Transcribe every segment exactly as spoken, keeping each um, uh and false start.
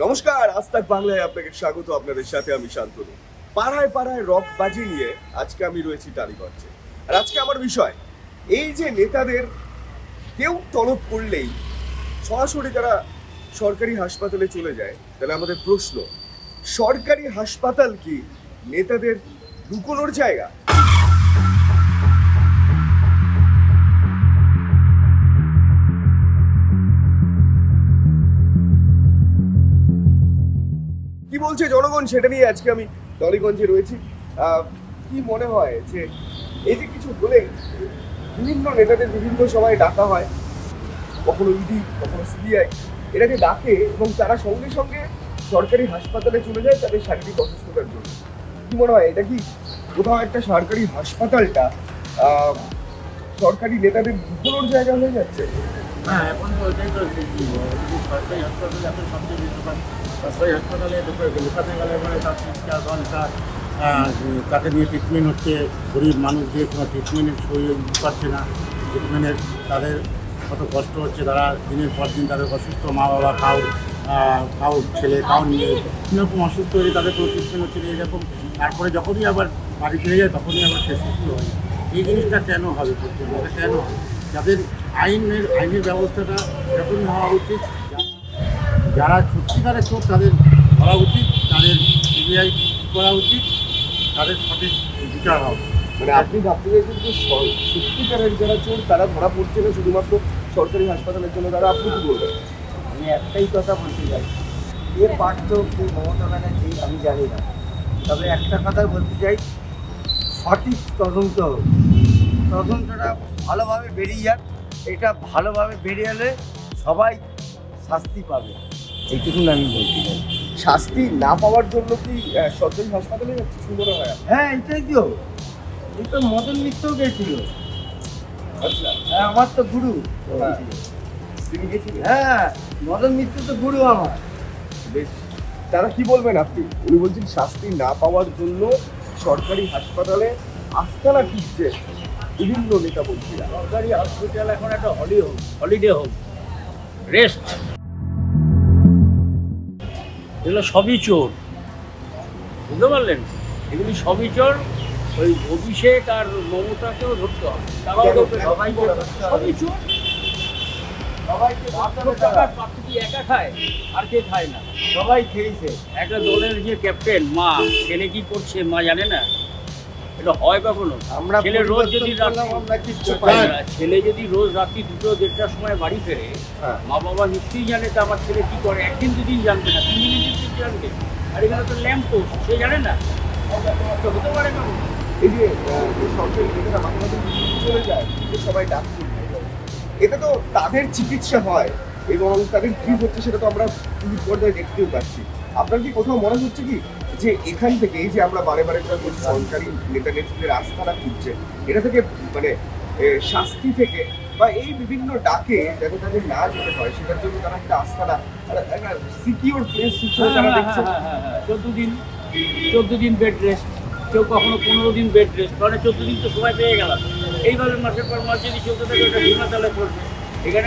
নমস্কার, আজ তাক বাংলায় আপনাকে স্বাগত। আপনাদের সাথে আমি শান্তনু। পাড়ায় পাড়ায় রকবাজি নিয়ে আজকে আমি রয়েছি টালিগঞ্জে। আর আজকে আমার বিষয় এই যে নেতাদের কেউ তলব করলেই সরাসরি তারা সরকারি হাসপাতালে চলে যায়, তাহলে আমাদের প্রশ্ন, সরকারি হাসপাতাল কি নেতাদের লুকোনোর জায়গা? কি বলছে জনগণ সেটা নিয়ে আজকে আমি টালিগঞ্জে রয়েছি। কি মনে হয় যে এই যে কিছু হলে বিভিন্ন নেতাদের বিভিন্ন সময় ডাকা হয়, কখনো ইডি কখনো সিবিআই, এটাকে ডাকে এবং তারা সঙ্গে সঙ্গে সরকারি হাসপাতালে চলে যায় তাদের শারীরিক অসুস্থতার জন্য। কি মনে হয় এটা কি কোথাও একটা সরকারি হাসপাতালটা সরকারি নেতাদের লুকোনোর জায়গা হয়ে যাচ্ছে? হ্যাঁ, এখন তো ওইটাই তো সরকারি হাসপাতালে এখন সবচেয়ে বেশি সরকারি হাসপাতালে লুকাতে গেলে মানে তার তিন চার ঘন্টা তাকে নিয়ে ট্রিটমেন্ট হচ্ছে। গরিব মানুষদের কোনো ট্রিটমেন্টের সই পাচ্ছে না, ট্রিটমেন্টের তাদের কত কষ্ট হচ্ছে। তারা দিনের পর দিন তাদের অসুস্থ মা বাবা, কাউ কাউ ছেলে কাউ নিয়ে এরকম অসুস্থ হয়ে তাদের কোনো ট্রিটমেন্ট হচ্ছে না এরকম। তারপরে যখনই আবার বাড়ি ফিরে যায় তখনই আবার সে সুস্থ হয়। এই জিনিসটা কেন হবে? পর্যন্ত এটা কেন হবে? যাদের আইনের আইনের ব্যবস্থাটা এরকমই হওয়া উচিত। যারা সত্যিকারের চোর তাদের ধরা উচিত, তাদের সিবিআই করা উচিত, তাদের সঠিক বিচার হওয়া উচিত। মানে আপনি ভাবতে চাইছেন যে সত্যিকারের যারা চোর তারা ধরা পড়ছে না শুধুমাত্র সরকারি হাসপাতালের জন্য, তারা আপনি কি বলবেন? আমি একটাই কথা বলতে চাই, এর পারতো কি মমতা ব্যানার্জি আমি জানি না, তবে একটা কথা বলতে চাই, সঠিক তদন্ত হোক, তদন্তটা ভালোভাবে বেরিয়ে যাক। এটা ভালোভাবে বেরিয়ে এলে সবাই শাস্তি পাবে, এইটুকুন আমি বলতে চাই। শাস্তি না পাওয়ার জন্য কি সরকারি হাসপাতালে যাচ্ছে কি মনে হয়? হ্যাঁ, এটাই তো, এই তো মদন মিত্রও গেছিল। আচ্ছা, হ্যাঁ, আমার তো গুরু তিনি গেছিলেন। হ্যাঁ, মদন মিত্র তো গুরু আমার। বেশ, তারা কি বলবেন আপনি? উনি বলছেন শাস্তি না পাওয়ার জন্য সরকারি হাসপাতালে আস্তানা খুঁজছে বিভিন্ন নেতা মন্ত্রীরা। সরকারি হসপিটাল এখন একটা হলি হোক, হলিডে হোক, রেস্ট। এগুলো সবই চোর, বুঝতে পারলেন? এগুলি সবই চোর। ওই অভিষেক আর মমতাকেও ধরতে হবে, সবাইকে সবই চোর। সবাইকে একা খায় আর কে খায় না, সবাই খেয়েছে। একটা দলের যে ক্যাপ্টেন মা, ছেলে কি করছে মা জানে না? এটা হয় কখনো? আমরা ছেলে রোজ যদি ছেলে যদি রোজ রাত্রি দুটো দেড়টার সময় বাড়ি ফেরে, মা বাবা নিশ্চয়ই জানে তো আমার ছেলে কি করে। একদিন দুদিন জানবে না, তিন দিন দিন জানবে। আর এখানে তো ল্যাম্প পোস্ট, সে জানে না, হতে পারে না। এই যে সরকারি নেতারা মাঝে মাঝে চলে যায়, সবাই ডাক, এটা তো তাদের চিকিৎসা হয় এবং তাদের কি হচ্ছে সেটা তো আমরা টিভির পর্দায় দেখতেও পাচ্ছি। আপনার কি কোথাও মনে হচ্ছে কি যে এখান থেকে এই যে আমরা বারে বারে করে বলছি সরকারি নেতা নেত্রীদের আস্থাটা খুঁজছে, এটা থেকে মানে শাস্তি থেকে বা এই বিভিন্ন ডাকে যাতে তাদের না যেতে হয় সেটার জন্য তারা একটা আস্থাটা একটা সিকিউর প্লেস হিসেবে তারা দেখছে? চোদ্দ দিন চোদ্দ দিন বেড রেস্ট, কেউ কখনো পনেরো দিন বেড রেস্ট, কারণ চোদ্দ দিন তো সময় পেয়ে গেলাম। এইভাবে মাসের পর মাস যদি চলতে থাকে ওটা বিমাতালে পড়বে। এখানে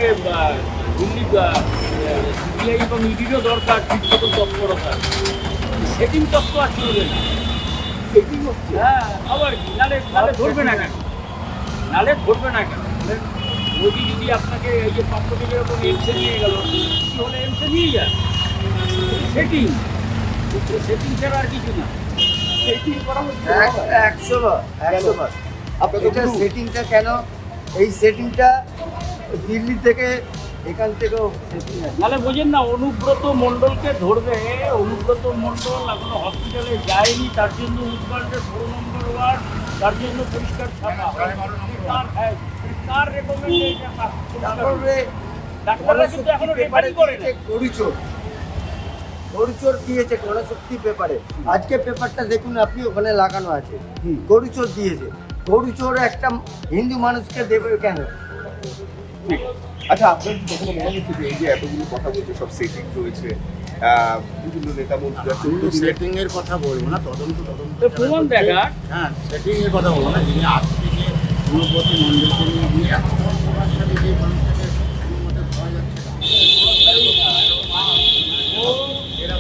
সিবিআই এবং ইডিরও দরকার ঠিক মতো তৎপরতা, সেটিং তত্ত্ব আর চলবে না। সেটিং হচ্ছে, হ্যাঁ, আবার কি নালে নালে ধরবে না কেন? নালে ধরবে না কেন? মোদি যদি আপনাকে এই যে পাঁচশো যেরকম এমসে নিয়ে গেল, কি হলে এমসে নিয়ে যায়? সেটিং সেটিং ছাড়া আর কিছু না। সেটিং করা হচ্ছে একশো বার একশো বার আপনাদের সেটিংটা কেন? এই সেটিংটা দিল্লি থেকে এখান থেকেও সেটিং আছে। নাহলে বোঝেন না, অনুব্রত মণ্ডলকে ধরবে, অনুব্রত মণ্ডল এখনো হসপিটালে যায়নি, তার জন্য উৎকণ্ঠে ষোলো নম্বর ওয়ার্ড, তার জন্য পরিষ্কার ছাপা। কার রেকমেন্ডেশন? তারপরে ডাক্তাররা কিন্তু এখনো রেফারি করে না। গরিচোর গরুচোর দিয়েছে গণশক্তি পেপারে, আজকে পেপারটা দেখুন আপনি, ওখানে লাগানো আছে গরুচোর দিয়েছে। গরুচোর একটা হিন্দু মানুষকে দেবে কেন? আচ্ছা, আপনার কি কখনো মনে হচ্ছে যে এই যে এতগুলো কথা বলছে সব সেটিং রয়েছে, বিভিন্ন নেতা মন্ত্রীরা সেটিং এর কথা বলবো না, তদন্ত তদন্ত প্রমাণ দেখা, হ্যাঁ সেটিং এর কথা বলবো না। যিনি আজকে যে গুণপতি মন্ডলকে নিয়ে যিনি এত প্রভাবশালী যে মানুষটাকে মধ্যে ধরা যাচ্ছে,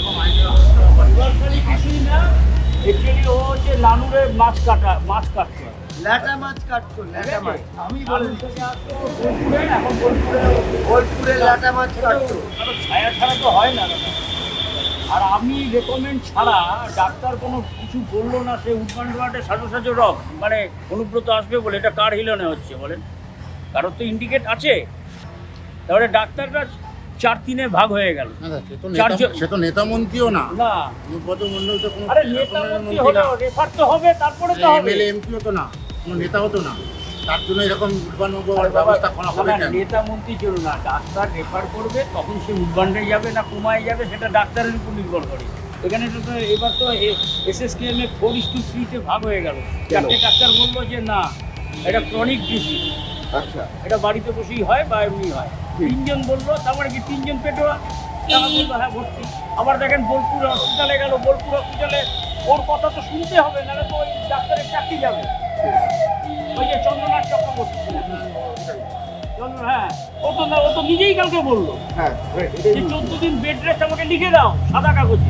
মাছ কাটা মাছ কাটতে হবে। ল্যাটা মাছ কাটতো, ল্যাটা মাছ আমি বলে দিচ্ছি, বোলপুরে এখন বোলপুরে বোলপুরে ল্যাটা মাছ কাটতো। কারণ ছায়া ছাড়া তো হয় না দাদা। আর আমি রেকমেন্ড ছাড়া ডাক্তার কোনো কিছু বললো না, সে উৎপান্ডে সাজো সাজো রক মানে অনুব্রত আসবে বলে, এটা কার হিলনে হচ্ছে বলেন? কারোর তো ইন্ডিকেট আছে। তাহলে ডাক্তাররা চার তিনে ভাগ হয়ে গেল। সে তো নেতা মন্ত্রীও না, না অনুব্রত মন্ডল তো কোনো আরে নেতা মন্ত্রী হলেও রেফার তো হবে, তারপরে তো হবে। এমএলএ এমপিও তো না, কোনো নেতা হতো না, তার জন্য এরকম উদ্বান্ন ব্যবস্থা করা হবে কেন? নেতা মন্ত্রী চলো না, ডাক্তার রেফার করবে, তখন সে উদ্বান্ডে যাবে না কুমায় যাবে, সেটা ডাক্তারের উপর নির্ভর করে। এখানে তো এবার তো এস এস কে এম এ ফোর ইস টু থ্রিতে ভাগ হয়ে গেল। চারটে ডাক্তার বললো যে না, এটা ক্রনিক ডিজিজ, আচ্ছা এটা বাড়িতে বসেই হয় বা এমনি হয়। তিনজন বললো, তারপরে কি তিনজন পেটোয়া, তারা বললো হ্যাঁ ভর্তি। আবার দেখেন বোলপুর হসপিটালে গেল, বোলপুর হসপিটালে ওর কথা তো শুনতে হবে, নাহলে তো ওই ডাক্তারের চাকরি যাবে। ওই যে চন্দ্রনাথ চক্রবর্তী, চন্দ্র হ্যাঁ, ও তো ও তো নিজেই কালকে বললো হ্যাঁ যে চোদ্দ দিন বেড রেস্ট আমাকে লিখে দাও সাদা কাগজে।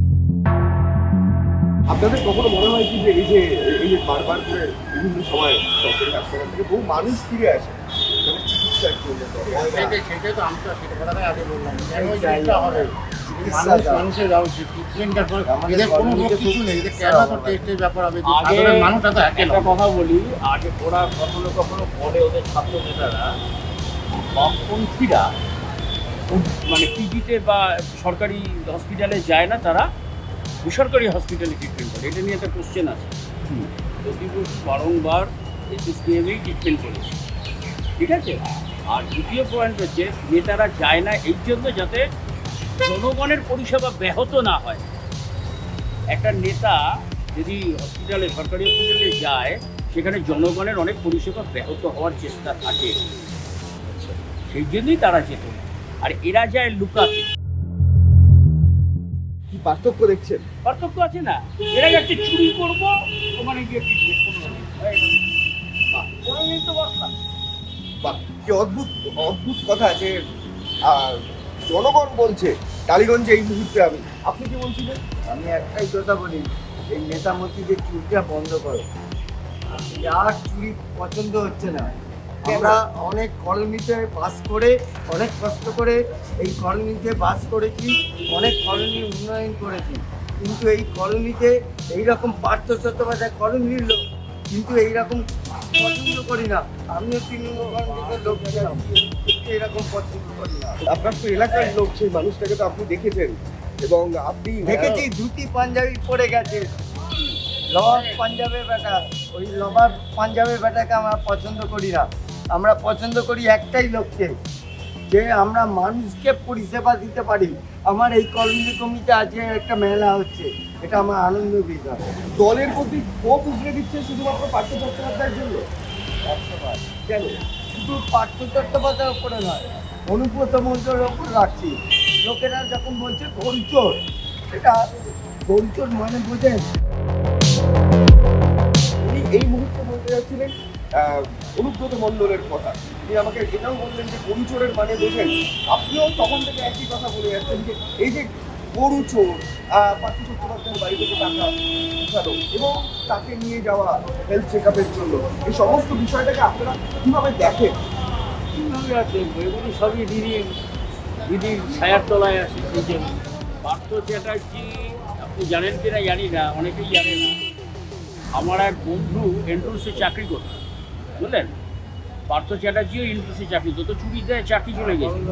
আপনাদের কখনো মনে হয় কি যে এই যে এই যে বারবার করে বিভিন্ন সময় সরকারি হাসপাতাল থেকে বহু মানুষ ফিরে আসে তাদের চিকিৎসার জন্য? সেটাই সেটাই তো আমি তো সেটা কথাটাই আগে বললাম, কেন ওই জিনিসটা হবে? মানুষ মানুষের যাওয়া উচিত, ট্রিটমেন্টের পর এদের কোনো রোগ কিছু নেই, এদের কেন তো টেস্টের ব্যাপার হবে? সাধারণ মানুষ এত একটা কথা বলি, আগে ওরা কখনো কখনো বলে ওদের ছাত্র নেতারা বামপন্থীরা মানে পিজিতে বা সরকারি হসপিটালে যায় না, তারা বেসরকারি হসপিটালে ট্রিটমেন্ট করে। এটা নিয়ে একটা কোশ্চেন আছে। যদিও বারংবার এস এস কে এমএই ট্রিটমেন্ট করেছে, ঠিক আছে। আর দ্বিতীয় পয়েন্ট হচ্ছে নেতারা যায় না এই জন্য যাতে জনগণের পরিষেবা ব্যাহত না হয়। একটা নেতা যদি হসপিটালে সরকারি হসপিটালে যায়, সেখানে জনগণের অনেক পরিষেবা ব্যাহত হওয়ার চেষ্টা থাকে, সেই জন্যই তারা যেত। আর এরা যায় লুকাতে। কি পার্থক্য দেখছেন? পার্থক্য আছে না, এরা যাচ্ছে চুরি করবো, ওখানে গিয়ে ট্রিটমেন্ট পনেরো দিন পনেরো দিন তো বসা। বাহ, কি অদ্ভুত অদ্ভুত কথা যে আহ, জনগণ বলছে টালিগঞ্জে এই মুহূর্তে আমি, আপনি কি বলছিলেন? আমি একটাই কথা বলি, এই নেতা মন্ত্রীদের চুরিটা বন্ধ করো। যার চুরি পছন্দ হচ্ছে না, আমরা অনেক কলোনিতে বাস করে, অনেক কষ্ট করে এই কলোনিতে বাস করেছি, অনেক কলোনি উন্নয়ন করেছি, কিন্তু এই কলোনিতে এইরকম পার্থ চট্টোপাধ্যায় কলোনির লোক, কিন্তু এইরকম পছন্দ করি না। আমিও তৃণমূলের লোক ছিলাম, এরকম পছন্দ করি না। আপনার তো এলাকার লোক, সেই মানুষটাকে তো আপনি দেখেছেন এবং আপনি দেখেছি ধুতি পাঞ্জাবি পরে গেছে, লবাব পাঞ্জাবের বেটা, ওই লবাব পাঞ্জাবের বেটাকে আমরা পছন্দ করি না। আমরা পছন্দ করি একটাই লোককে, যে আমরা মানুষকে পরিষেবা দিতে পারি। আমার এই কলোনি কমিটি আজকে একটা মেলা হচ্ছে, এটা আমার আনন্দ বিষয়। দলের প্রতি ক্ষোভ উগড়ে দিচ্ছে শুধুমাত্র পার্থ চট্টোপাধ্যায়ের জন্য। কেন? শুধু পার্থ চট্টোপাধ্যায়ের উপরে নয়, অনুব্রত মন্ত্রের ওপর রাখছি। লোকেরা যখন বলছে গরুচোর, এটা গরুচোর মানে বোঝেন? উনি এই মুহূর্তে বলতে যাচ্ছিলেন আহ, অনুব্রত মণ্ডলের কথা। তিনি আমাকে এটাও বললেন যে গরু চোরের মানে বোঝেন। আপনিও তখন থেকে একই কথা বলে যাচ্ছেন যে এই যে গরু চোর, আহ, পার্থ চট্টোপাধ্যায়ের বাড়ি থেকে টাকা উঠানো এবং তাকে নিয়ে যাওয়া হেলথ চেক আপের জন্য, এই সমস্ত বিষয়টাকে আপনারা কীভাবে দেখেন? কীভাবে আর দেখবো, এগুলি সবই দিদির দিদির ছায়ার তলায় আছে। এই যে পার্থ চ্যাটার্জি, আপনি জানেন কিনা জানি না, অনেকেই জানে না, আমার এক বন্ধু এন্ট্রান্সে চাকরি করত, বুঝলেন? পার্থ চ্যাটার্জিও এন্ট্রান্সে চাকরি করতো, চুরি দেয় চাকরি চলে গেছে।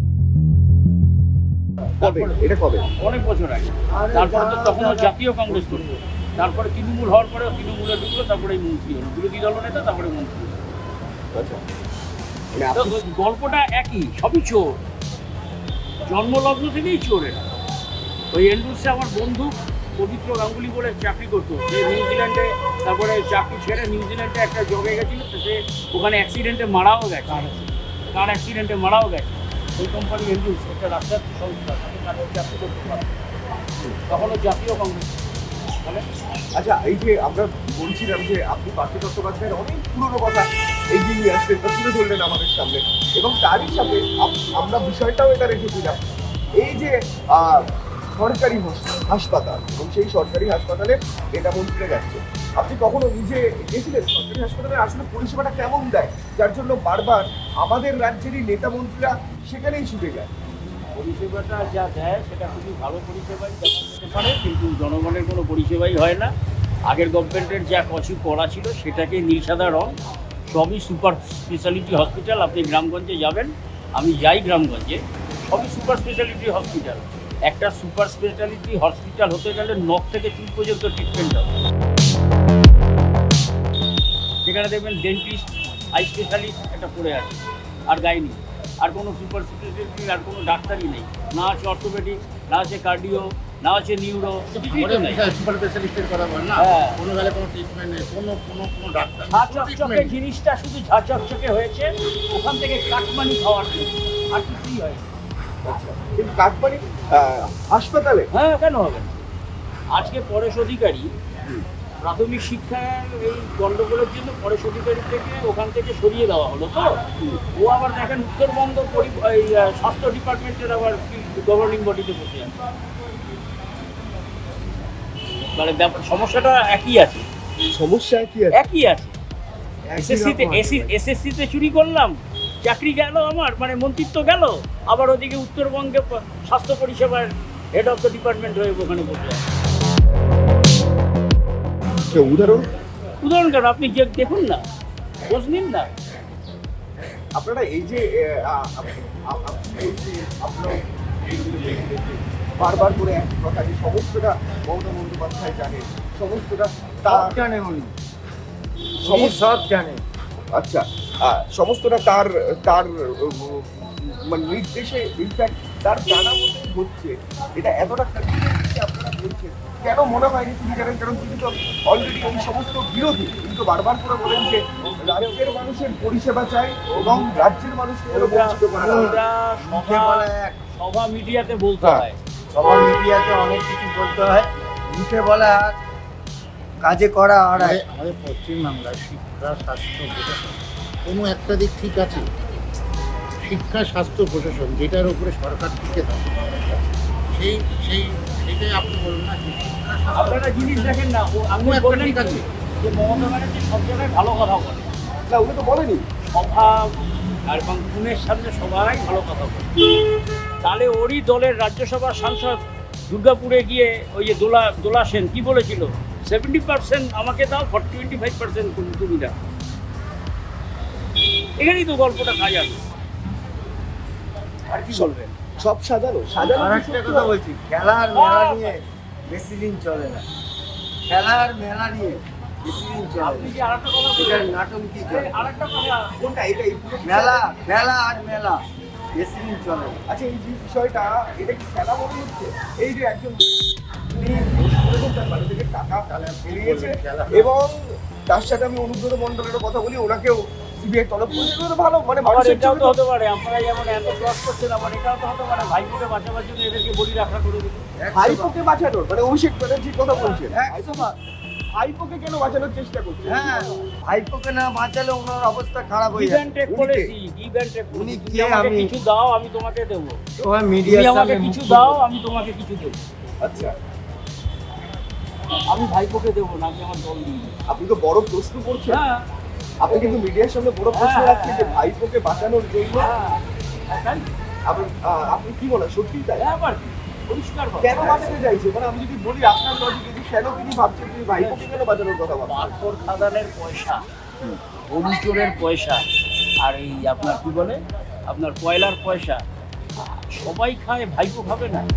কবে এটা কবে? অনেক বছর আগে। তারপরে তো তখনও জাতীয় কংগ্রেস করতো, তারপরে তৃণমূল হওয়ার পরে তৃণমূলে ঢুকলো, তারপরে মন্ত্রী হলো, বিরোধী দলনেতা, তারপরে মন্ত্রী হলো। আচ্ছা, তো গল্পটা একই, সবই চোর, জন্মলগ্ন থেকেই চোর এরা। ওই এন্ড্রুসে আমার বন্ধু পবিত্র গাঙ্গুলি বলে চাকরি করতো, সে নিউজিল্যান্ডে, তারপরে চাকরি ছেড়ে নিউজিল্যান্ডে একটা জবে গেছিল, তো সে ওখানে অ্যাক্সিডেন্টে মারাও গেছে, কার অ্যাক্সিডেন্টে মারাও গেছে। ওই কোম্পানি এন্ড্রুস একটা রাস্তার সংস্থা, তাকে তাদের চাকরি করতে পারে, তখনও জাতীয় কংগ্রেস। আচ্ছা, এই যে আমরা বলছিলাম যে আপনি পার্থ চট্টোপাধ্যায়ের অনেক পুরনো কথা এগিয়ে নিয়ে আসলেন বা তুলে ধরলেন আমাদের সামনে, এবং তারই সাথে আমরা বিষয়টাও এটা রেখেছিলাম, এই যে সরকারি হাসপাতাল এবং সেই সরকারি হাসপাতালে নেতা মন্ত্রীরা যাচ্ছে। আপনি কখনো নিজে গেছিলেন সরকারি হাসপাতালে আসলে পরিষেবাটা কেমন দেয়, যার জন্য বারবার আমাদের রাজ্যেরই নেতা মন্ত্রীরা সেখানেই ছুটে যায়? পরিষেবাটা যা দেয় সেটা খুবই ভালো পরিষেবাই দেওয়া যেতে পারে, কিন্তু জনগণের কোনো পরিষেবাই হয় না। আগের গভর্নমেন্টের যা কিছু করা ছিল সেটাকে নীল সাদা রং, সবই সুপার স্পেশালিটি হসপিটাল। আপনি গ্রামগঞ্জে যাবেন, আমি যাই গ্রামগঞ্জে, সবই সুপার স্পেশালিটি হসপিটাল। একটা সুপার স্পেশালিটি হসপিটাল হতে গেলে নখ থেকে চুল পর্যন্ত ট্রিটমেন্ট হবে। সেখানে দেখবেন ডেন্টিস্ট, আই স্পেশালিস্ট একটা পড়ে আছে, আর গাইনি, আর কোনো সুপার স্পেশালিটি আর কোনো ডাক্তারই নেই। না আছে অর্থোপেডিক্স, না আছে কার্ডিও, না আছে নিউরো, সুপার স্পেশালিস্টের কথা বল না, হ্যাঁ। কোনো গেলে কোনো ট্রিটমেন্ট নেই, কোনো কোনো কোনো ডাক্তার ঝা চকচকে জিনিসটা শুধু ঝা চকচকে হয়েছে ওখান থেকে কাটমানি খাওয়ার জন্য, আর কিছুই হয়। আচ্ছা, কিন্তু কাকবাড়ি হাসপাতালে হ্যাঁ, কেন হবে না? আজকে পরেশ অধিকারী প্রাথমিক শিক্ষার এই গণ্ডগোলের জন্য পরেশ অধিকারী থেকে ওখান থেকে সরিয়ে দেওয়া হলো। তো ও আবার দেখেন উত্তরবঙ্গ এই স্বাস্থ্য ডিপার্টমেন্টের আবার গভর্নিং বডিতে বসে আছে। মানে ব্যাপার সমস্যাটা একই আছে, সমস্যা কি আছে? একই আছে। এসএসসিতে এসএসসিতে চুরি করলাম, চাকরি গেল আমার, মানে মন্ত্রিত্ব গেল, আবার ওদিকে উত্তরবঙ্গে স্বাস্থ্য পরিষেবার হেড অফ দ্য ডিপার্টমেন্ট হয়ে ওখানে বসে আছে। উদাহরণ উদাহরণ কেন, আপনি যে দেখুন না, খোঁজ নিন না। আপনারা এই যে আপনার বারবার করে এক কথা যে সমস্তটা মমতা বন্দ্যোপাধ্যায় জানে, সমস্তটা তার জানে, উনি সব জানে। আচ্ছা, সমস্তটা তার তার মানে নির্দেশে ইনফ্যাক্ট তার জানা মতো হচ্ছে, এটা এতটা কনফিডেন্টলি আপনারা বলছেন কেন মনে হয়নি তিনি জানেন? কারণ তিনি তো অলরেডি এই সমস্ত বিরোধী, কিন্তু বারবার করে বলেন যে রাজ্যের মানুষের পরিষেবা চাই এবং রাজ্যের মানুষকে বঞ্চিত করা হয়। সভা মিডিয়াতে বলতে হয়, সবার মিডিয়াতে অনেক কিছু বলতে হয়, মুখে বলা আর কাজে করা আর আমাদের পশ্চিমবাংলার শিক্ষা স্বাস্থ্য প্রশাসন কোনো একটা দিক ঠিক আছে। শিক্ষা স্বাস্থ্য প্রশাসন যেটার উপরে সরকার টিকে থাকে, সেই সেই সেটাই আপনি বলুন না যে শিক্ষা আপনারা জিনিস দেখেন না, ও আপনি বললেন ঠিক আছে যে মমতা ব্যানার্জি সব জায়গায় ভালো কথা বলে না, উনি তো বলেনি সভা আর এবং খুনের সামনে সবাই ভালো কথা বলে। তাহলে ওরই দলের রাজ্যসভার সাংসদ দুর্গাপুরে গিয়ে ওই যে দোলা দোলা সেন কী বলেছিল, সেভেন্টি পার্সেন্ট আমাকে দাও, ফর টোয়েন্টি ফাইভ পার্সেন্ট তুমি দাও। এখানেই তো গল্পটা সাজানো, আর কি বলবেন? সব সাজানো সাজানো। আর একটা কথা বলছি, খেলার মেলা নিয়ে বেশি দিন চলে না, খেলার মেলা নিয়ে বেশি দিন চলে আপনি যে আরেকটা কথা এটার বললেন, নাটক কি চলে, আরেকটা কথা কোনটা? এটা এই পুরো মেলা খেলা আর মেলা বেশি দিন চলে না। আচ্ছা, এই যে বিষয়টা, এটা কি খেলা মনে হচ্ছে? এই যে একজন তিনি ঘোষ করেছেন তার বাড়ি থেকে টাকা বেরিয়েছে এবং তার সাথে আমি অনুব্রত মণ্ডলেরও কথা বলি, ওনাকেও সিবিআই তলব করেছে, ভালো মানে আবার মানুষের এটাও তো জন্য- হতে পারে, আপনারা যেমন এত ক্রস করছেন, আবার এটাও তো হতে পারে ভাইপোকে বাঁচাবার জন্য এদেরকে বলি রাখা করে দিল। ভাইপোকে বাঁচানোর মানে অভিষেক ব্যানার্জির কথা বলছেন, একশো বার। ভাইপোকে কেন বাঁচানোর চেষ্টা করছেন? হ্যাঁ, ভাইপোকে না বাঁচালে ওনার অবস্থা খারাপ হয়ে গিভ যাবে। অ্যান্ড টেক উনি পলিসি, গিভ অ্যান্ড টেক উনি পলিসি। কে? আমাকে আমি- কিছু দাও, আমি তোমাকে দেবো। তোমার তুমি মিডিয়ার আমাকে সামনে কিছু মুখ দাও, খুলবো। আমি তোমাকে কিছু দেবো। আচ্ছা, আমি ভাইপোকে দেবো না, আমি আমার দল দিই। আপনি তো বড় প্রশ্ন করছেন, হ্যাঁ, আপনি কিন্তু মিডিয়ার সামনে বড় প্রশ্ন হ্যাঁ, রাখছেন যে হ্যাঁ। ভাইপোকে বাঁচানোর জন্য হ্যাঁ, হ্যাঁ, তাই? আপনি আহ, আপনি কি বলেন, সত্যি তাই? হ্যাঁ, আবার কি? পরিষ্কার কথা। কেন বাঁচাতে চাইছে? মানে আমি যদি বলি আপনার লজিকে যে কেন তিনি ভাবছেন যে ভাইপোকে কেন বাঁচানোর কথা ভাবছেন? পাথর খাদানের পয়সা, গরু চোরের পয়সা, আর এই আপনার কি বলে আপনার কয়লার পয়সা সবাই খায়, ভাইপো খাবে না?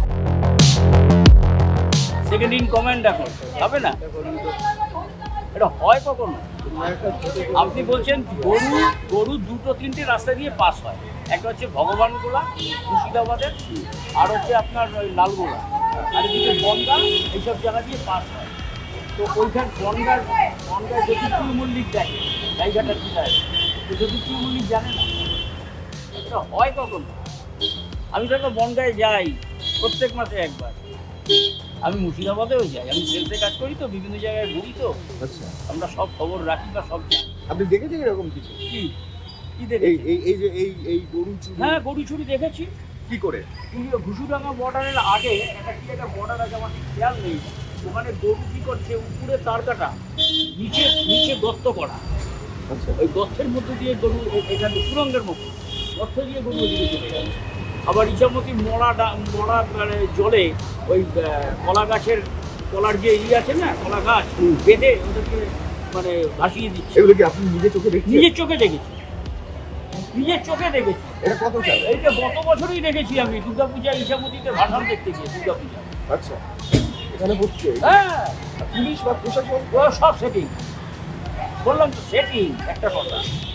সেকেন্ড ইন কমান্ড এখন খাবে না? এটা হয় কখনো? আপনি বলছেন গরু গরু দুটো তিনটে রাস্তা দিয়ে পাস হয়, একটা হচ্ছে ভগবানগোলা মুর্শিদাবাদের, আর হচ্ছে আপনার ওই লালগোলা, আর এদিকে বনগা, এইসব জায়গা দিয়ে পাস হয়। তো ওইখান বনগার বনগায় জ্যোতিপ্রিয় মল্লিক দেখে জায়গাটা ঠিক আছে, তো জ্যোতিপ্রিয় মল্লিক জানে না। এটা হয় কখনো? আমি তো একটা বনগায় যাই প্রত্যেক মাসে একবার, আমি মুর্শিদাবাদেও যাই, আমি সেলসে কাজ করি তো, বিভিন্ন জায়গায় ঘুরি তো, আচ্ছা, আমরা সব খবর রাখি বা সব জানি। আপনি দেখেছেন এরকম কিছু? কি কি এই দেখেছি? এই এই যে এই এই গরু চুরি, হ্যাঁ, গরু চুরি দেখেছি, কি করে? ঘুষুডাঙ্গা বর্ডারের আগে একটা কি একটা বর্ডার আছে, আমার ঠিক খেয়াল নেই। ওখানে গরু কি করছে, উপরে তার কাটা, নিচে নিচে গর্ত করা। আচ্ছা, ওই গর্তের মধ্যে দিয়ে গরু এখানে সুরঙ্গের মতো গর্ত দিয়ে গরু ওদিকে চলে যাচ্ছে। আবার ইচ্ছামতি মরা মরা মানে জলে ওই কলা গাছের কলার যে ই আছে না, কলা গাছ বেঁধে ওদেরকে মানে ভাসিয়ে দিচ্ছে। এগুলো কি আপনি নিজে চোখে দেখছেন? নিজের চোখে দেখেছি, নিজের চোখে দেখেছি। এটা কত সাল? এইটা গত বছরই দেখেছি আমি, দুর্গাপূজা ইচ্ছামতিতে ভাসান দেখতে গিয়ে দুর্গাপূজা। আচ্ছা, এখানে হচ্ছে হ্যাঁ, পুলিশ বা প্রশাসন ও সব সেটিং। বললাম তো সেটিং। একটা কথা,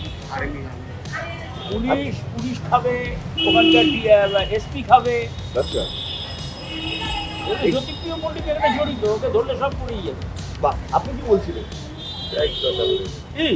পুলিশ পুলিশ খাবে, ওখানকার এসপি খাবে। আচ্ছা, জ্যোতিপ্রিয় মল্লিক এখানে জড়িত, ওকে ধরলে সব পড়েই যাবে। বা আপনি কি বলছিলেন? কি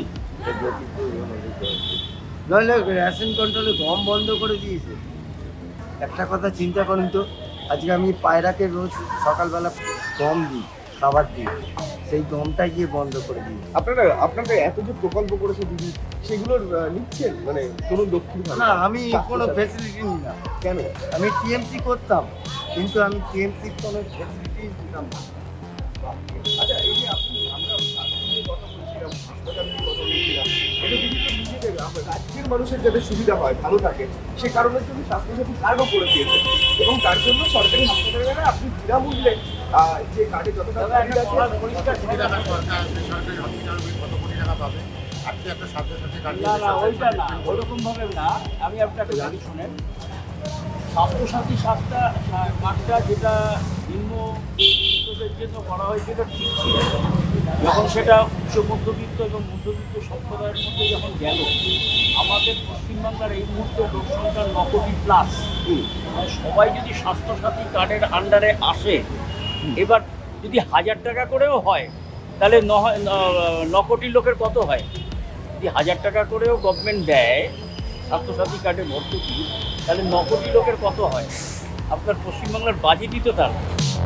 নইলে রেশন কন্ট্রোলে গম বন্ধ করে দিয়েছে। একটা কথা চিন্তা করুন তো, আজকে আমি পায়রাকে রোজ সকালবেলা গম দিই, খাবার দিই, সেই গমটা গিয়ে বন্ধ করে দিই। আপনারা আপনারা এত যে প্রকল্প করেছে দিদি, সেগুলোর আহ, নিচ্ছেন মানে তরুণ দক্ষিণ ভারত? না, আমি কোনো ফেসিলিটি নিই না। কেন? আমি টিএমসি করতাম, কিন্তু আমি টিএমসির কোনো ফেসিলিটি দিতাম না। আচ্ছা, এই যে আপনি আমরা স্বাস্থ্য নিয়ে কথা বলছিলাম, হাসপাতাল নিয়ে কথা বলছিলাম, এটা বিভিন্ন নিজেদের আমরা রাজ্যের মানুষের যাতে সুবিধা হয়, ভালো থাকে, সে কারণের জন্য স্বাস্থ্যসাথী কার্ডও করে দিয়েছে এবং তার জন্য সরকারি হাসপাতালে আপনি বিনামূল্যে আহ, যে কার্ডে যত টাকা আছে পরিষ্কার সুবিধা সরকার বেসরকারি হসপিটাল কত কোটি টাকা পাবে। আজকে একটা স্বাস্থ্যসাথী কার্ড না না ওইটা না, ওরকম ভাবে না। আমি আপনাকে জানি, শোনেন, স্বাস্থ্যসাথী স্বাস্থ্য কার্ডটা যেটা নিম্ন বিত্তদের জন্য করা হয় সেটা ঠিক ছিল। যখন সেটা উচ্চ মধ্যবিত্ত এবং মধ্যবিত্ত সম্প্রদায়ের মধ্যে যখন গেল, আমাদের পশ্চিমবাংলার এই মুহূর্তে লোক সংখ্যা ন কোটি প্লাস। সবাই যদি স্বাস্থ্যসাথী কার্ডের আন্ডারে আসে, এবার যদি হাজার টাকা করেও হয়, তাহলে ন ন কোটি লোকের কত হয়? যদি হাজার টাকা করেও গভর্নমেন্ট দেয় স্বাস্থ্যসাথী কার্ডে ভর্তুকি, তাহলে ন কোটি লোকের কত হয়? আপনার পশ্চিমবাংলার বাজেটই তো তার।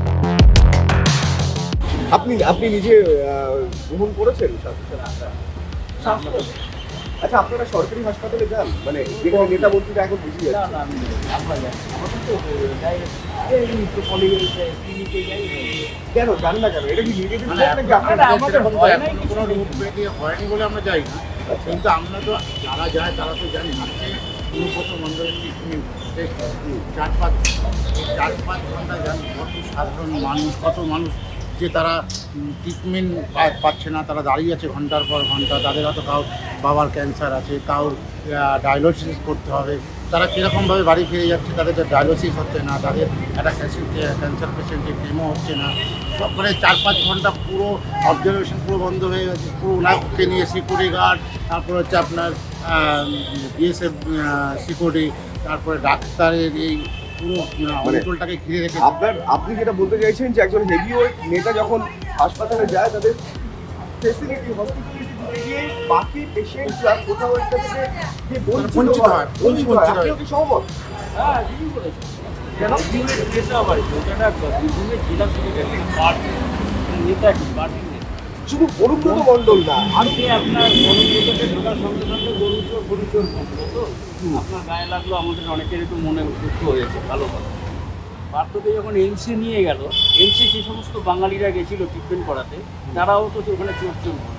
আপনি আপনি নিজে আহ, গ্রহণ করেছেন স্বাস্থ্য? আচ্ছা, আপনারা সরকারি হাসপাতালে যান, মানে যেখানে নেতা মন্ত্রীরা এখন বেশি না যাচ্ছে? না, আমি আমরা যাই, আমাদের তো ডাইরেক্ট কলেজে ক্লিনিকে যাই। কেন যান না কেন? এটা কি নিজেদের মানে জন্য নাকি আপনারা? আমাদের ভয় নাই কিছু কোনো নেই। রুট বেরিয়ে হয়নি বলে আমরা যাই না। কিন্তু আমরা তো যারা যায় তারা তো জানি আজকে অনুগত মণ্ডলের ট্রিটমেন্ট চার পাঁচ চার পাঁচ ঘন্টা জানি কত সাধারণ মানুষ, কত মানুষ যে তারা ট্রিটমেন্ট পাচ্ছে না, তারা দাঁড়িয়ে আছে ঘন্টার পর ঘন্টা। তাদের হয়তো কারোর বাবার ক্যান্সার আছে, কারোর ডায়ালিসিস করতে হবে, তারা কীরকমভাবে বাড়ি ফিরে যাচ্ছে, তাদের ডায়ালিসিস হচ্ছে না, তাদের একটা ক্যান্সার পেশেন্টের কেমো হচ্ছে না। সব মানে চার পাঁচ ঘন্টা পুরো অবজারভেশন পুরো বন্ধ হয়ে গেছে। পুরো ওনাকে নিয়ে সিকিউরিটি গার্ড, তারপর হচ্ছে আপনার বিএসএফ সিকিউরিটি, তারপরে ডাক্তারের এই পুরো অঞ্চলটাকে ঘিরে রেখে। আপনার আপনি যেটা বলতে চাইছেন যে একজন হেভিওয়েট নেতা যখন হাসপাতালে যায়, তাদের ফেসিলিটি হসপিটালিটি দিতে গিয়ে বাকি পেশেন্টরা কোথাও একটা থেকে যে বঞ্চিত হয়, বঞ্চিত হয়। আপনিও কি সহমত? হ্যাঁ, ঠিকই বলেছেন। কেন বীরভূমের নেতা আবার ওটা বীরভূমের জেলা সেক্রেটারি পার্টি নেতা কি পার্টির নেতা, শুধু অনুব্রত মণ্ডল না, আজকে আপনার গণতন্ত্রকে ঢোকার সঙ্গে সঙ্গে গরুচোর গরুচোর বললো তো আপনার গায়ে লাগলো, আমাদের অনেকের একটু মনে দুঃখ হয়েছে। ভালো কথা, পার্থকে যখন এইমসে নিয়ে গেল, এইমসে যে সমস্ত বাঙালিরা গেছিল ট্রিটমেন্ট করাতে, তারাও তো ওখানে চোর চোর বলল।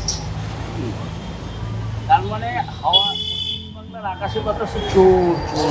তার মানে হাওয়া পশ্চিমবাংলার আকাশে বাতাসে চোর চোর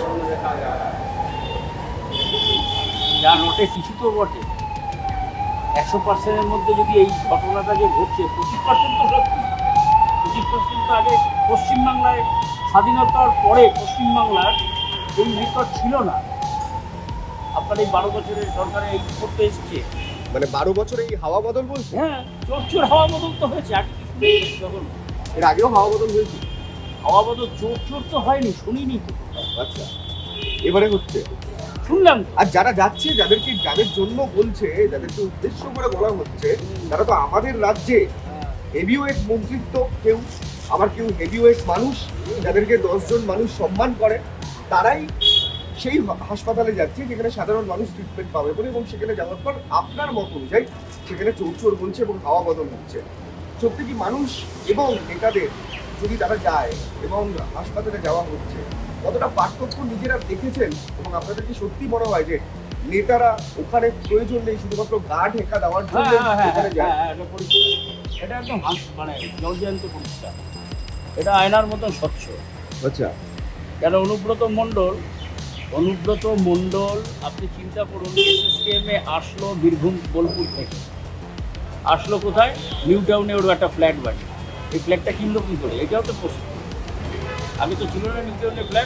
যা নোটে কিছু তো বটে। একশো পার্সেন্টের মধ্যে যদি এই ঘটনাটা যে ঘটছে, পঁচিশ পার্সেন্ট তো সত্যি। পঁচিশ পার্সেন্ট তো আগে পশ্চিমবাংলায় স্বাধীনতার পরে পশ্চিমবাংলার এই রেকর্ড ছিল না। আপনার এই বারো বছরের সরকারে এই করতে এসছে, মানে বারো বছরে এই হাওয়া বদল বলছে। হ্যাঁ, চোর চোর হাওয়া বদল তো হয়েছে। আগে কিছু নেই যখন এর আগেও হাওয়া বদল হয়েছে। হাওয়া বদল চোর চোর তো হয়নি, শুনিনি তো। আচ্ছা, এবারে হচ্ছে। শুনলাম। আর যারা যাচ্ছে, যাদেরকে যাদের জন্য বলছে, যাদেরকে উদ্দেশ্য করে বলা হচ্ছে, তারা তো আমাদের রাজ্যে হেভিওয়েট মন্ত্রিত্ব কেউ, আবার কেউ হেভিওয়েট মানুষ, যাদেরকে দশজন মানুষ সম্মান করে, তারাই সেই হাসপাতালে যাচ্ছে যেখানে সাধারণ মানুষ ট্রিটমেন্ট পাবে বলে, এবং সেখানে যাওয়ার পর আপনার মত অনুযায়ী সেখানে চোর চোর বলছে এবং হাওয়া বদল হচ্ছে। সত্যি কি মানুষ এবং নেতাদের যদি তারা যায় এবং হাসপাতালে যাওয়া হচ্ছে, কতটা পার্থক্য নিজেরা দেখেছেন এবং আপনাদের কি সত্যি মনে হয় যে নেতারা ওখানে প্রয়োজন নেই, শুধুমাত্র গা ঢেকা দেওয়ার জন্য হ্যাঁ হ্যাঁ ওখানে যায়? হ্যাঁ এটা পরিষ্কার, এটা একদম হাস- মানে জলজান্ত পরিষ্কার, এটা আয়নার মতন স্বচ্ছ। আচ্ছা, কেন অনুব্রত মণ্ডল অনুব্রত মণ্ডল আপনি চিন্তা করুন, এসএসকেএমে আসলো বীরভূম বোলপুর থেকে, আসলো কোথায়? নিউ টাউনে ওর একটা ফ্ল্যাট বাড়ি, এই ফ্ল্যাটটা কিনলো কী করে? এটাও তো প্রশ্ন। আমি তো ছিল না নিউ টাউনে ফ্ল্যাট,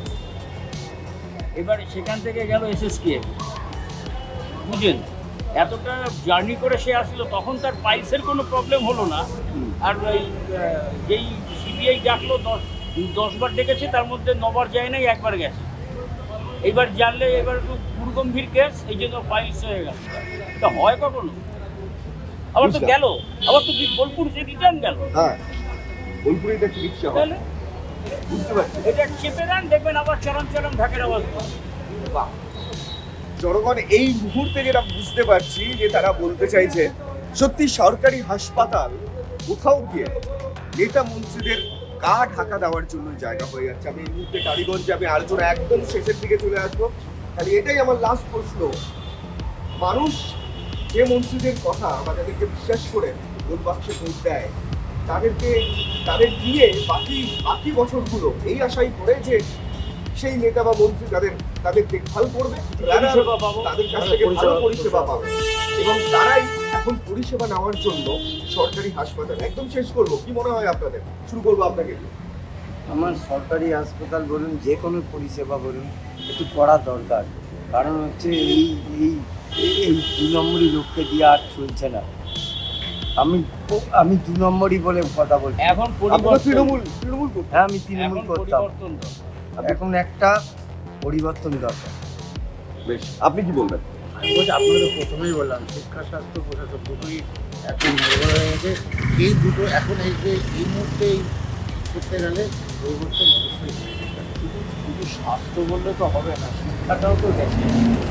এবার সেখান থেকে গেল এসএসকেএম, বুঝলেন? এতটা জার্নি করে সে আসলো, তখন তার পাইলসের কোনো প্রবলেম হলো না। আর ওই আহ, যেই সিবিআই ডাকলো দশ দশবার ডেকেছে, তার মধ্যে নবার যায় নাই, একবার গেছে। এইবার জানলে এবার একটু গুরুগম্ভীর কেস, এই জন্য পাইলস হয়ে গেল। এটা হয় কখনো? আবার তো গেল, আবার তো বোলপুর সে রিটার্ন গেল। হ্যাঁ, বোলপুরে এটা চিকিৎসা হয়, তাহলে বুঝতে পারছি। এটা চেপে দেন, দেখবেন আবার চরম চরম ঢাকের আওয়াজ। বাহ। জনগণ এই মুহূর্তে যেটা বুঝতে পারছি যে তারা বলতে চাইছে সত্যি সরকারি হাসপাতাল কোথাও গিয়ে নেতা মন্ত্রীদের গা ঢাকা দেওয়ার জন্য জায়গা হয়ে যাচ্ছে। আমি এই মুহূর্তে টালিগঞ্জে, আমি আলোচনা একদম শেষের দিকে চলে আসবো, তাহলে এটাই আমার লাস্ট প্রশ্ন। মানুষ যে মন্ত্রীদের কথা আমাদেরকে বিশ্বাস করে ভোট বাক্সে ভোট দেয়, তাদেরকে তাদের দিয়ে বাকি বাকি বছরগুলো এই আশাই করে যে সেই নেতা বা মন্ত্রী তাদের তাদের দেখভাল করবে, তারা পরিষেবা পাবো, তাদের কাছ থেকে ভালো পরিষেবা- পরিষেবা পাবে, এবং তারাই এখন পরিষেবা নেওয়ার জন্য সরকারি হাসপাতাল। একদম শেষ করবো, কি মনে হয় আপনাদের? শুরু করবো আপনাকে। আমার সরকারি হাসপাতাল বলুন, যে কোনো পরিষেবা বলুন, একটু করা দরকার। কারণ হচ্ছে এই এই এই- এই দু নম্বরই লোককে দিয়ে আর চলছে না। আমি আমি দু নম্বরই বলে কথা বলছি। এখন আপনারা পরিবর্তন, তৃণমূল তৃণমূল করতেন? হ্যাঁ, আমি তৃণমূল এখন করতাম। পরিবর্তন দরকার। এখন একটা পরিবর্তন দরকার। বেশ, আপনি কি বলবেন? আমি বলছি, আপনাদের প্রথমেই বললাম শিক্ষা স্বাস্থ্য প্রশাসন দুটোই এখন নির্ভর হয়ে গেছে। এই দুটো এখন এই যে এই মুহূর্তে এই করতে গেলে পরিবর্তন অবশ্যই হয়ে যেতে হবে। শুধু শুধু স্বাস্থ্য বললে তো হবে না, শিক্ষাটাও তো গেছে।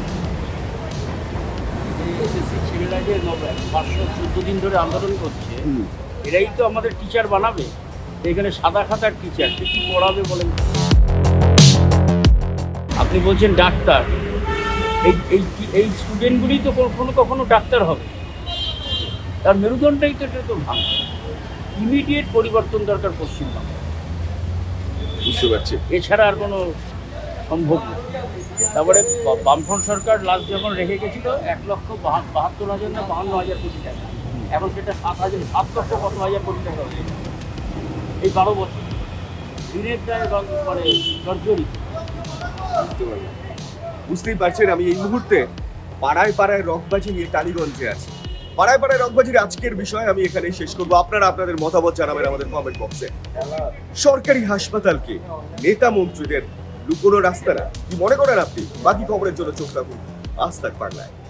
এসএসসি ছেলেরা যে পাঁচশো চোদ্দ দিন ধরে আন্দোলন করছে, এরাই তো আমাদের টিচার বানাবে। এখানে সাদা খাতার টিচার, সে কি পড়াবে বলেন? আপনি বলছেন ডাক্তার, এই এই এই স্টুডেন্টগুলি তো কখনো কখনো ডাক্তার হবে, তার মেরুদণ্ডটাই তো এটা তো ভাঙা। ইমিডিয়েট পরিবর্তন দরকার পশ্চিমবঙ্গে, বুঝতে পারছি। এছাড়া আর কোনো সম্ভব না। তারপরে বা- বামফ্রন্ট সরকার লাস্ট যখন রেখে গেছিল এক লক্ষ বাহা- বাহাত্তর হাজার না বাহান্ন হাজার কোটি টাকা, এখন সেটা সাত হাজার সাত লক্ষ কত হাজার কোটি টাকা হয়েছে এই বারো বছর। দিনের প্রায় র- মানে জর্জরিত। বুঝতে পারলাম। বুঝতেই পারছেন, আমি এই মুহূর্তে পাড়ায় পাড়ায় রকবাজি নিয়ে টালিগঞ্জে আছি। পাড়ায় পাড়ায় রকবাজির আজকের বিষয় আমি এখানেই শেষ করবো। আপনারা আপনাদের মতামত জানাবেন আমাদের কমেন্ট বক্সে। সরকারি হাসপাতালকে নেতা মন্ত্রীদের লুকোনো রাস্তা না, কি মনে করেন আপনি? বাকি খবরের জন্য চোখ রাখুন আজ তাক বাংলায়।